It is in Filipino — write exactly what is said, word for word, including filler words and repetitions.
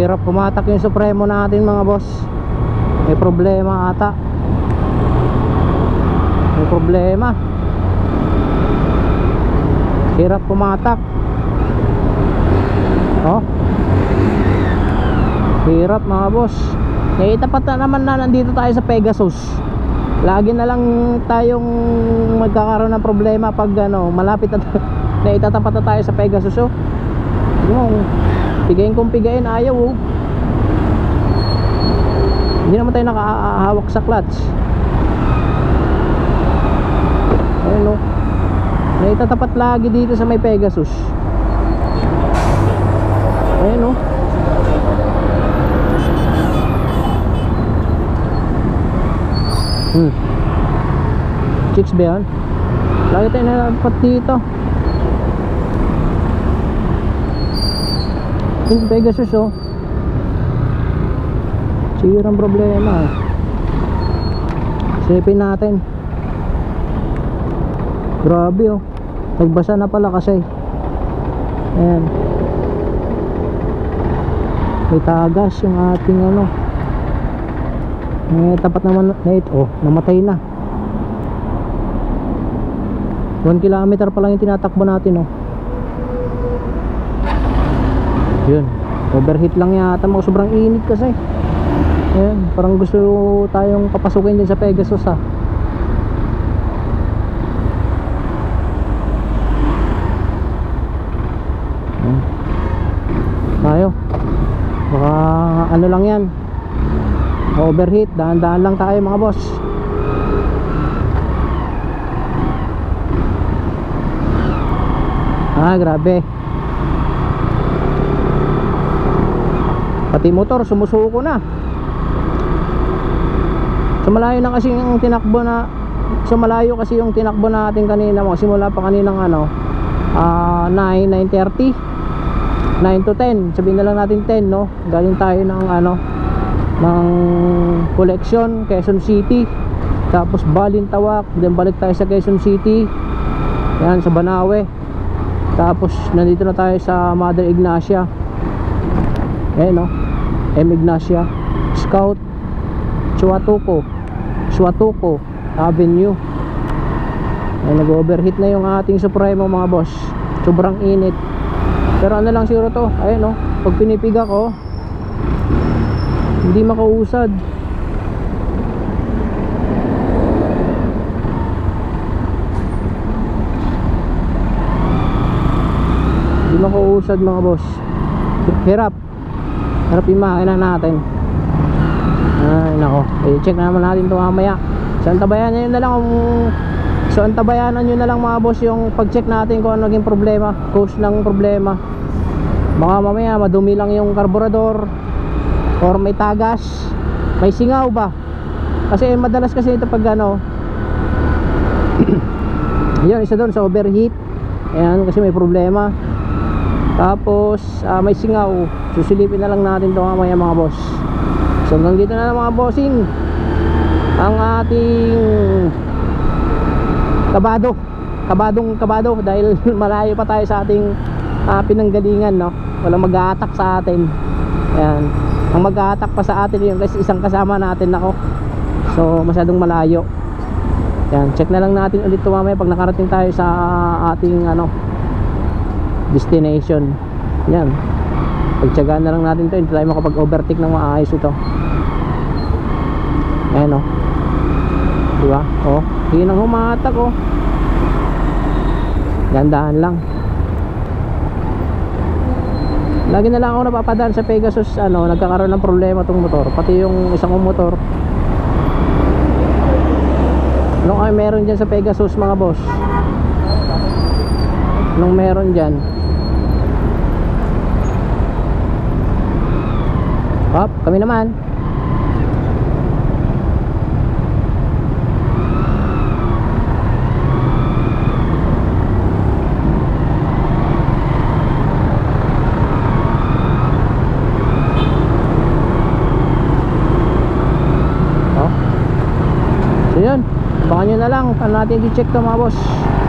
Hirap pumatak yung Supremo natin mga boss. May problema ata. May problema. Hirap pumatak. Oh, hirap mga boss. Naitapat na naman na nandito tayo sa Pegasus. Lagi na lang tayong magkakaroon ng problema pag ano, malapit na naitatapat na tayo sa Pegasus. Oh, yung pigayin kong pigayin, ayaw. Oh, hindi naman tayo nakahawak sa clutch. Ayun oh, naitatapat lagi dito sa may Pegasus. Ayun oh. Hmm. Chicks ba yan? Lagi tayo nalapat dito. Yung Pegasus oh, sirang problema. Sipin natin. Grabe oh, nagbasa na pala kasi. Ayan, may tagas yung ating ano. Eh, tapat naman na ito. Oh, namatay na. one kilometer pa lang yung tinatakbo natin oh. Yun, overheat lang yata mo. Sobrang init kasi. Ayan, parang gusto tayong papasukin din sa Pegasus ha. Ayan, tayo. Baka ano lang yan, overheat. Dahan-dahan lang tayo mga boss. Ah, grabe. Pati motor sumusuko na. So malayo na kasi yung tinakbo na. So malayo kasi yung tinakbo natin kanina. Simula pa kaninang ano, uh, nine, nine thirty, nine to ten. Sabihin na lang natin ten, no? Galing tayo ng ano, ng collection, Quezon City. Tapos Balintawak, then balik tayo sa Quezon City. Yan, sa Banawe. Tapos nandito na tayo sa Mother Ignacia. Eh no, M. Ignacia, Scout, Chuatuco, Chuatuco Avenue. Ay, nag-overheat na yung ating Supremo mga boss. Sobrang init. Pero ano lang siguro to, ayun no, pag pinipiga ko hindi makausad. Hindi makausad mga boss. Hirap. Harap yung makina natin. Ay nako, i-check na naman natin ito mamaya. So antabayanan nyo na lang kung, So antabayanan nyo na lang mga boss yung pag-check natin kung ano naging problema, cause ng problema. Baka mamaya madumi lang yung karburador, or may tagas, may singaw ba. Kasi madalas kasi ito pag ano yun, isa doon sa overheat. Ayan, kasi may problema. Tapos uh, may singaw. Susilipin na lang natin ito mamaya mga boss. So hanggang dito na lang mga bossing ang ating kabado. Kabadong kabado dahil malayo pa tayo sa ating uh, pinanggalingan, no? Walang mag-a-attack sa atin. Ayan. Ang mag-a-attack pa sa atin yun kasi isang kasama natin ako. So masyadong malayo. Ayan, check na lang natin ulit ito mamaya pag nakarating tayo sa ating ano, destination. Yan, pagtsagaan na lang natin ito. Hindi tayo makapag-overtake ng maayos ito. Ayan o, diba? O, hindi nang humatak o. Gandahan lang. Lagi na lang ako napapadaan sa Pegasus. Ano, nagkakaroon ng problema tong motor. Pati yung isang motor. Anong ay meron dyan sa Pegasus mga boss? Anong meron dyan? Hop, kami naman. Oh. So yun, abangan nyo na lang. Paano natin i-check to mga boss.